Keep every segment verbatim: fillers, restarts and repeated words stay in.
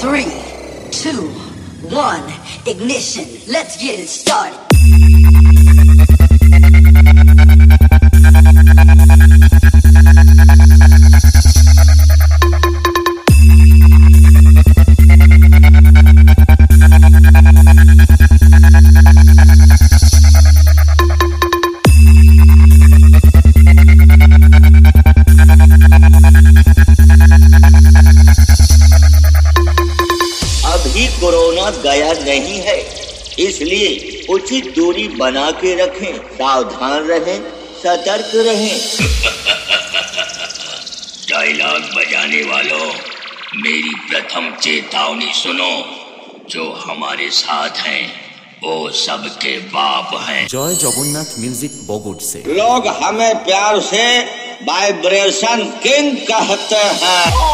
Three, two, one, ignition. Let's get it started. Corona गया नहीं है, इसलिए उचित दूरी बना के रखें, सावधान रहें, सतर्क रहें। डायलॉग बजाने वालों, मेरी प्रथम चेतावनी सुनो। जो हमारे साथ हैं वो सबके बाप हैं। जय जगन्नाथ म्यूजिक बगुट से लोग हमें प्यार से वाइब्रेशन किंग कहते हैं।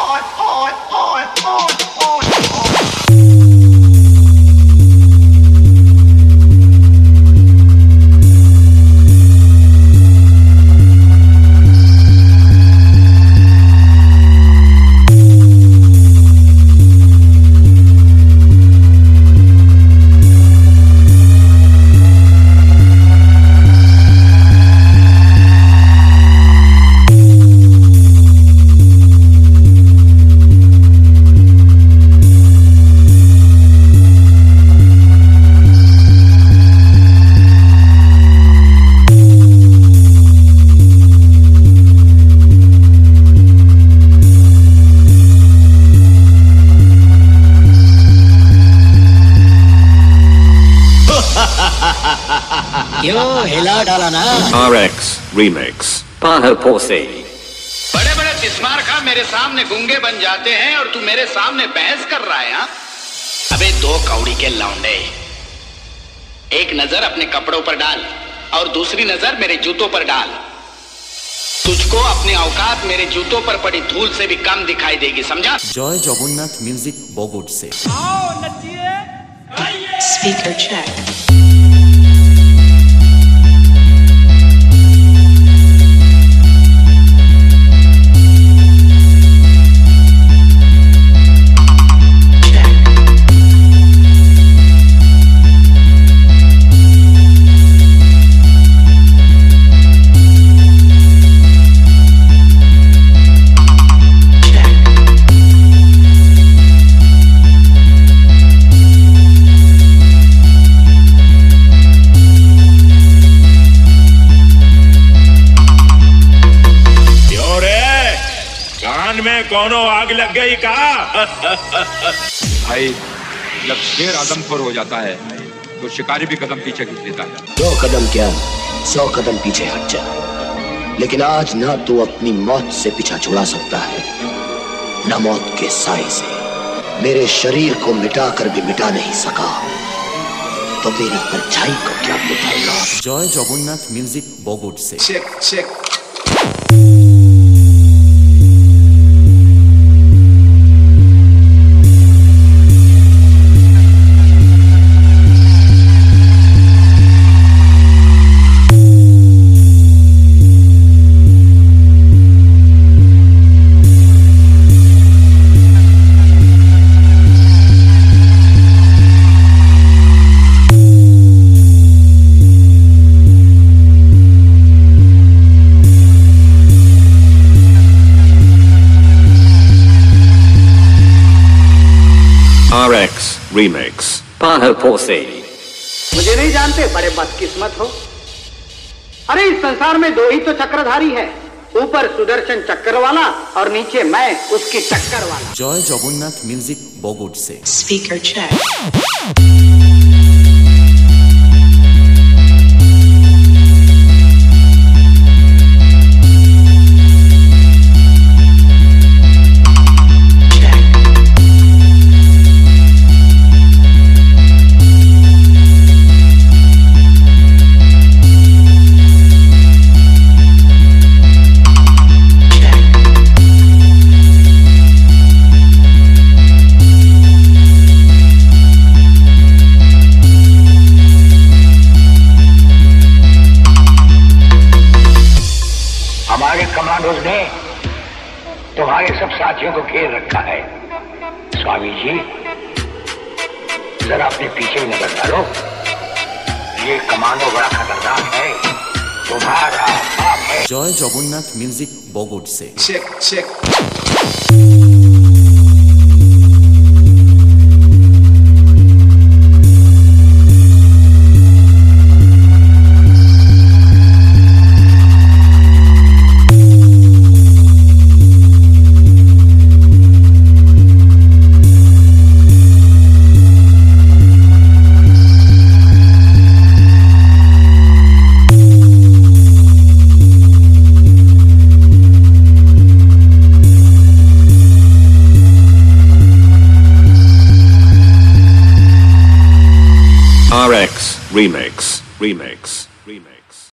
क्यों हिला डाला ना? आर एक्स Remix पाहर पोसे। बड़े बड़े तिस्मार खा मेरे सामने गुंगे बन जाते हैं और तू मेरे सामने बहस कर रहा है। हा? अबे दो कौड़ी के लौंडे, एक नजर अपने कपड़ों पर डाल और दूसरी नजर मेरे जूतों पर डाल। तुझको अपनी औकात मेरे जूतों पर पड़ी धूल से भी कम दिखाई देगी, समझा? जय जगन्नाथ म्यूजिक बगुट से Speaker check. में कोनो आग लग गई का? भाई जब शेर आदमखोर हो जाता है तो शिकारी भी कदम पीछे खींच लेता है। दो कदम क्या, सौ कदम पीछे हट जा, लेकिन आज ना तू अपनी मौत से पीछा छुड़ा सकता है, न मौत के साए से। मेरे शरीर को मिटाकर भी मिटा नहीं सका तो मेरी परछाई को क्या मिटाएगा? जय जगन्नाथ म्यूजिक बगुट से check check. R X Remix पाहर पोसे। मुझे नहीं जानते, बड़े बदकिस्मत हो। अरे इस संसार में दो ही तो चक्रधारी है, ऊपर सुदर्शन चक्कर वाला और नीचे मैं उसकी टक्कर वाला। जय जगन्नाथ म्यूजिक बगुट से Speaker check. हमारे कमांडोज ने तुम्हारे सब साथियों को घेर रखा है। स्वामी जी, जरा अपने पीछे नजर डालो। ये कमांडो बड़ा खतरनाक है, तुम्हारा बाप है। जय जगन्नाथ म्यूजिक बगुड़ से। Check check. R X Remix, Remix, Remix.